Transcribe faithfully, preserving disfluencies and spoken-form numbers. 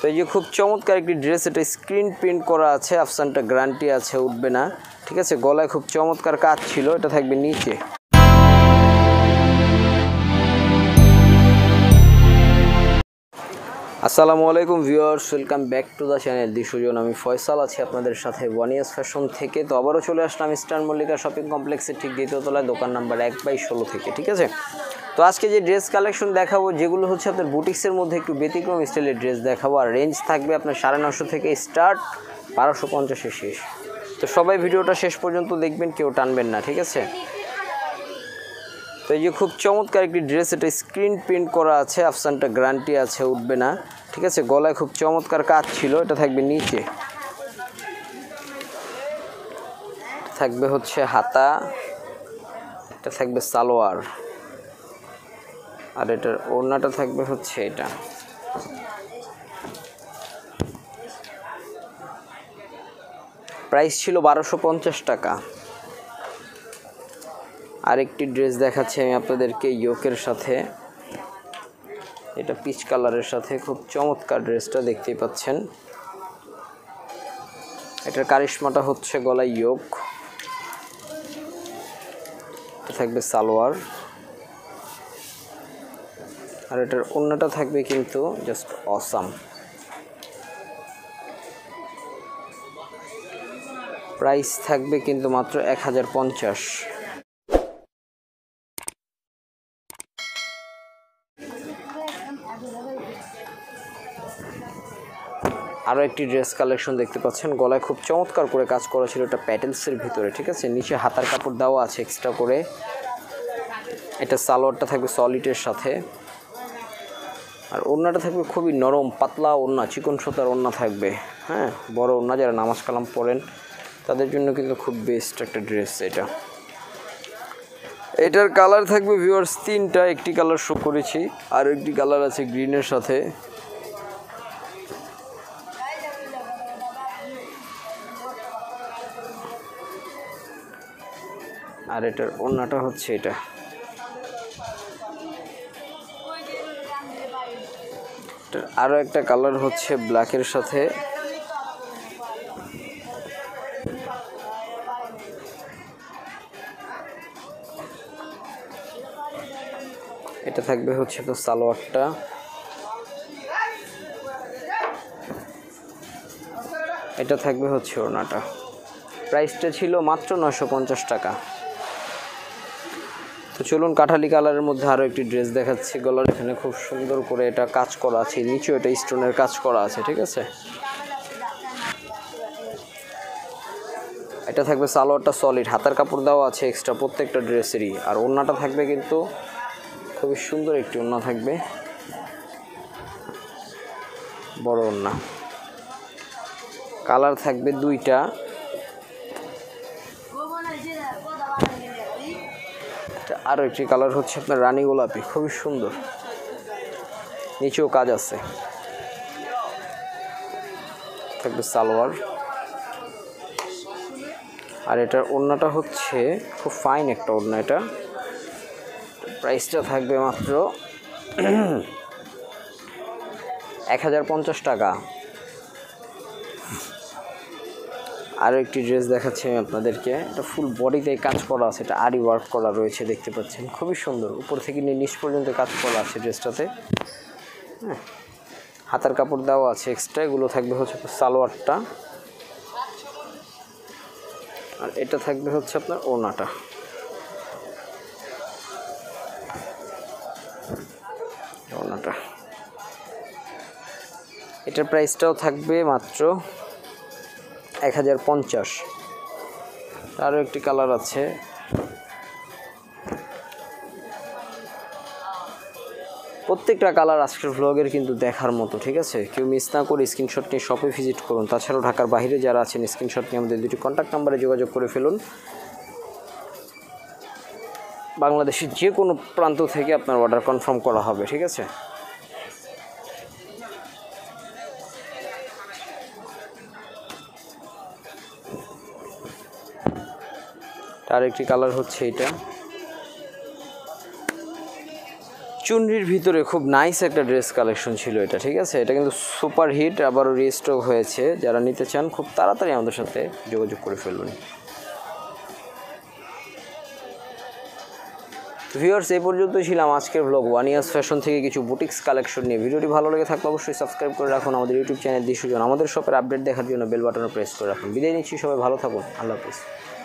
তো এই যে খুব চমৎকার একটি ড্রেস, এটা স্ক্রিন প্রিন্ট করা আছে, আফসানটা গ্যারান্টি আছে উঠবে না, ঠিক আছে। গলায় খুব চমৎকার কাজ ছিল, এটা থাকবে নিচে। আসসালামু আলাইকুম viewers, welcome back to the channel the Sujon. আমি ফয়সাল আছি আপনাদের সাথে ওয়ানিয়াস ফ্যাশন থেকে। তো আবারও চলে আসলাম ইস্টার্ন মল্লিকা শপিং কমপ্লেক্সের ঠিক দ্বিতীয় তলায়, দোকান নাম্বার এক বাই ষোলো থেকে, ঠিক আছে। তো আজকে যে ড্রেস কালেকশন দেখাবো, যেগুলো হচ্ছে আপনার বুটিক্সের মধ্যে একটু ব্যতিক্রম স্টাইলের ড্রেস দেখাবো, আর রেঞ্জ থাকবে আপনার সাড়ে নশো থেকে স্টার্ট, বারোশো পঞ্চাশের শেষ। তো সবাই ভিডিওটা শেষ পর্যন্ত দেখবেন, কেউ টানবেন না, ঠিক আছে। তো এই যে খুব চমৎকার একটি ড্রেস, এটা স্ক্রিন প্রিন্ট করা আছে, আফসানটা গ্যারান্টি আছে উঠবে না, ঠিক আছে। গলায় খুব চমৎকার কাজ ছিল, এটা থাকবে নিচে। থাকবে হচ্ছে হাতা, এটা থাকবে সালোয়ার, আর এটার ওড়নাটা থাকবে হচ্ছে এটা। প্রাইস ছিল বারোশো পঞ্চাশ টাকা। আরেকটি ড্রেস দেখাচ্ছি আমি আপনাদেরকে ইয়োকের সাথে, এটা পিচ কালারের সাথে, খুব চমৎকার ড্রেসটা দেখতেই পাচ্ছেন। এটার কারিশমাটা হচ্ছে গলায় ইয়োক, এটা থাকবে সালোয়ার, আর এটার ওড়নাটা থাকবে কিন্তু জাস্ট অসাম। প্রাইস থাকবে কিন্তু মাত্র এক হাজার পঞ্চাশ। আরও একটি ড্রেস কালেকশন দেখতে পাচ্ছেন, গলায় খুব চমৎকার করে কাজ করা ছিল, এটা প্যাটেলসের ভিতরে, ঠিক আছে। নিচে হাতার কাপড় দেওয়া আছে এক্সট্রা করে। এটা সালোয়ারটা থাকবে সলিডের সাথে, আর ওড়নাটা থাকবে খুবই নরম পাতলা ওড়না, চিকন সুতার ওড়না থাকবে, হ্যাঁ, বড় ওড়না। যারা নামাজ কালাম পড়েন তাদের জন্য কিন্তু খুব বেস্ট একটা ড্রেস এটা। এটার কালার থাকবে ভিউয়ার্স তিনটা, একটি কালার শো করেছি, আর একটি কালার আছে গ্রিনের সাথে। আর এটার ওড়নাটা হচ্ছে এটা। আরও একটা কালার হচ্ছে ব্ল্যাকের সাথে, এটা থাকবে হচ্ছে তো সালোয়ারটা, এটা থাকবে হচ্ছে ওড়নাটা। প্রাইসটা ছিল মাত্র নয়শো পঞ্চাশ টাকা। তো চলুন কাঠালি কালারের মধ্যে আরও একটি ড্রেস দেখাচ্ছি। গলার এখানে খুব সুন্দর করে এটা কাজ করা আছে, নিচেও এটা স্টোনের কাজ করা আছে, ঠিক আছে। এটা থাকবে সালোয়ারটা সলিড, হাতার কাপড় দেওয়া আছে এক্সট্রা প্রত্যেকটা ড্রেসেরই, আর ওড়নাটা থাকবে কিন্তু খুবই সুন্দর একটি ওড়না থাকবে, বড় ওড়না। কালার থাকবে দুইটা, আরও একটি কালার হচ্ছে আপনার রানী গোলাপি, খুবই সুন্দর, নিচেও কাজ আছে। থাকবে সালোয়ার, আর এটার ওড়নাটা হচ্ছে খুব ফাইন একটা ওড়না। এটা প্রাইসটা থাকবে মাত্র এক হাজার পঞ্চাশ টাকা। আরও একটি ড্রেস দেখাচ্ছি আমি আপনাদেরকে, এটা ফুল বডিতে কাজ করা আছে, এটা আরি ওয়ার্ক করা রয়েছে, দেখতে পাচ্ছেন, খুবই সুন্দর। উপর থেকে নিয়ে নিচ পর্যন্ত কাজ করা আছে ড্রেসটাতে, হ্যাঁ, হাতার কাপড় দেওয়া আছে এক্সট্রা। এগুলো থাকবে হচ্ছে সালোয়ারটা, আর এটা থাকবে হচ্ছে আপনার ওড়নাটা। ওড়নাটা এটার প্রাইসটাও থাকবে মাত্র এক হাজার পঞ্চাশ। আরও একটি কালার আছে, প্রত্যেকটা কালার আজকের ভ্লগের কিন্তু দেখার মতো, ঠিক আছে। কেউ মিস না করে স্ক্রিনশট নিয়ে শপে ভিজিট করুন। তাছাড়াও ঢাকার বাইরে যারা আছেন স্ক্রিনশট নিয়ে আমাদের দুটি কন্ট্যাক্ট নাম্বারে যোগাযোগ করে ফেলুন। বাংলাদেশের যে কোনো প্রান্ত থেকে আপনার অর্ডার কনফার্ম করা হবে, ঠিক আছে। আর একটি কালার হচ্ছে এটা, চুনরির ভিতরে খুব নাইস একটা ড্রেস কালেকশন ছিল এটা, ঠিক আছে। এটা কিন্তু সুপার হিট, আবারও রিস্টক হয়েছে। যারা নিতে চান খুব তাড়াতাড়ি আমাদের সাথে যোগাযোগ করে ফেলবেন। ভিউয়ার্স, এই পর্যন্তই ছিলাম আজকের ব্লগ ওয়ান ইয়ার্স ফ্যাশন থেকে কিছু বুটিক্স কালেকশন নিয়ে। ভিডিওটি ভালো লেগে থাকলে অবশ্যই সাবস্ক্রাইব করে রাখুন আমাদের ইউটিউব চ্যানেল দি সুজন। আমাদের শপের আপডেট দেখার জন্য বেল বাটনে প্রেস করে রাখুন। বিদায় নিচ্ছি, সবাই ভালো থাকুন, আল্লাহ হাফিজ।